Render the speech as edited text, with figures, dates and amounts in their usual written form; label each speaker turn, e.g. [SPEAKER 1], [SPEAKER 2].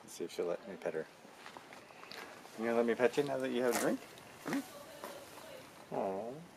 [SPEAKER 1] Let's see if she'll let me pet her. You gonna let me pet you now that you have a drink? Hmm? Aww.